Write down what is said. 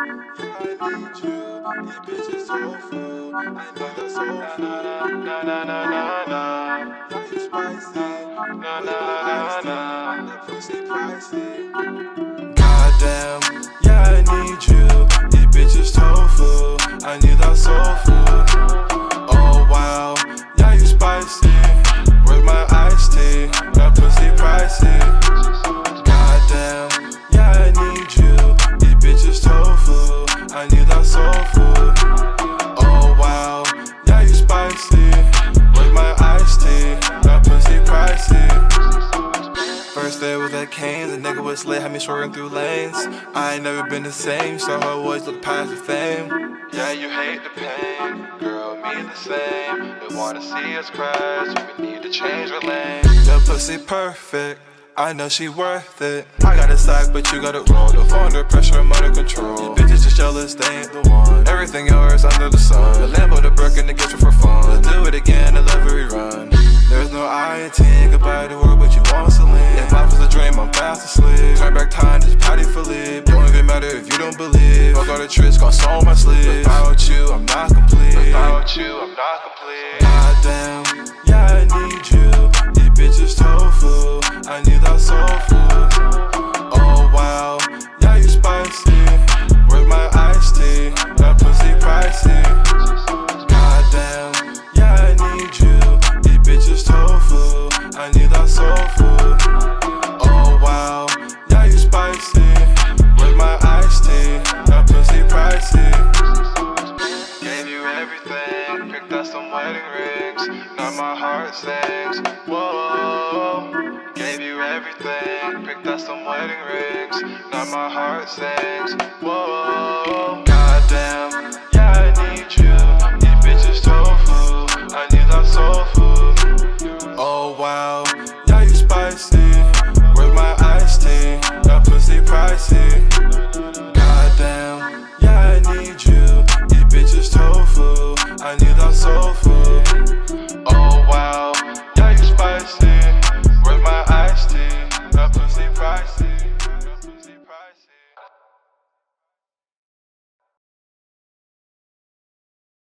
I need you. These bitches so full. I know you're so full. Na na na na na. Yeah, you spicy. Na na na na. That pussy pricey. Goddamn, yeah, I need you. These bitches tofu. I need that soul food. Oh wow, yeah, you spicy. Where's my iced tea? That pussy pricey. Goddamn, yeah, I need you. These bitches tofu. I need that soul food. Oh wow, yeah, you spicy. Where's my iced tea? That pussy pricey. First day was at Cane's, the nigga was lit, had me swerving through lanes. I ain't never been the same, so I always look past the fame. Yeah, you hate the pain, girl, me the same. They wanna see us crash, we need to change our lane. Your pussy perfect, I know she worth it. I got a sack, but you got it roll. Don't fall under pressure, I'm under control. These bitches just jealous, they ain't the one. Everything yours under the sun. The Lambo, the Birkin, the gift for fun. Let's do it again, I love every run. There's no IAT, goodbye to work, but you want Celine. If life was a dream, I'm fast asleep. Turn back time, just patty for leave. Don't even matter if you don't believe. Fuck all the tricks, gon' sew my sleeves. Without you, I'm not complete. Without you, I'm not complete. Goddamn, yeah, I need you. These bitches tofu. I need that soul food. Oh wow, yeah, you spicy. Where's my iced tea? That pussy pricey. Goddamn, yeah, I need you. These bitches tofu. I need that soul food. Oh wow, yeah, you spicy. Where's my iced tea? That pussy pricey. Gave you everything, picked out some wedding rings. Now my heart sings. Whoa. Gave you everything, picked out some wedding rings. Now my heart sings. Whoa.